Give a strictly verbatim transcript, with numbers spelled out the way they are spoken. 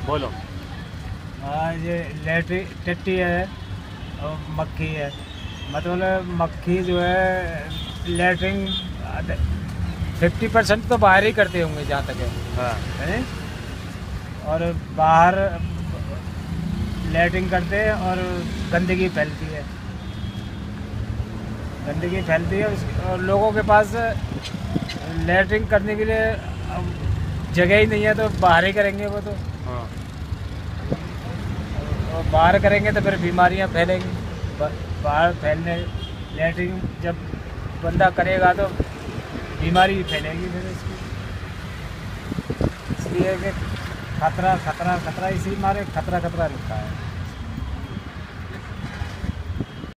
बोलो। हाँ, ये लेटरी टट्टी है और मक्खी है। मतलब मक्खी जो है लेटरिन फिफ्टी परसेंट तो बाहर ही करते होंगे जहाँ तक है, हाँ। हैं? और बाहर लेटरिन करते हैं और गंदगी फैलती है, गंदगी फैलती है उस और लोगों के पास लेटरिन करने के लिए अब जगह ही नहीं है तो बाहर ही करेंगे वो तो। हाँ। और बाहर करेंगे तो फिर बीमारियां फैलेंगी। ब- बाहर फैलने लेटरिन जब बंदा करेगा तो बीमारी फैलेगी फिर इसकी। इसलिए कि खतरा खतरा खतरा इसी मारे खतरा खतरा लिखा है।